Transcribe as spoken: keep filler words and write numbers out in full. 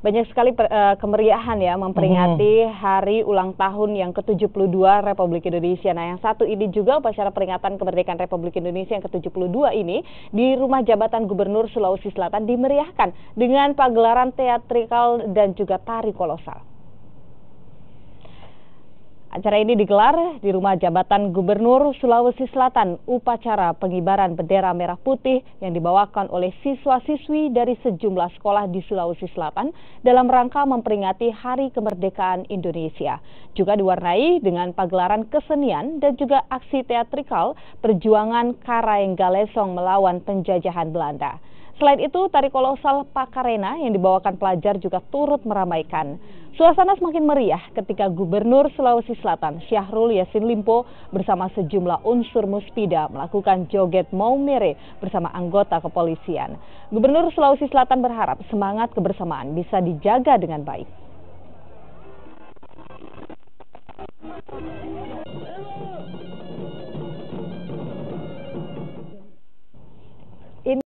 banyak sekali per, uh, kemeriahan ya memperingati mm-hmm. hari ulang tahun yang ke tujuh puluh dua Republik Indonesia. Nah, yang satu ini juga upacara peringatan kemerdekaan Republik Indonesia yang ke tujuh puluh dua ini di Rumah Jabatan Gubernur Sulawesi Selatan dimeriahkan dengan pagelaran teatrikal dan juga tari kolosal. Acara ini digelar di Rumah Jabatan Gubernur Sulawesi Selatan, upacara pengibaran bendera merah putih yang dibawakan oleh siswa-siswi dari sejumlah sekolah di Sulawesi Selatan dalam rangka memperingati Hari Kemerdekaan Indonesia. Juga diwarnai dengan pagelaran kesenian dan juga aksi teatrikal perjuangan Karaenggalesong melawan penjajahan Belanda. Selain itu, tari kolosal Pakarena yang dibawakan pelajar juga turut meramaikan. Suasana semakin meriah ketika Gubernur Sulawesi Selatan Syahrul Yassin Limpo bersama sejumlah unsur Muspida melakukan joget Maumere bersama anggota kepolisian. Gubernur Sulawesi Selatan berharap semangat kebersamaan bisa dijaga dengan baik.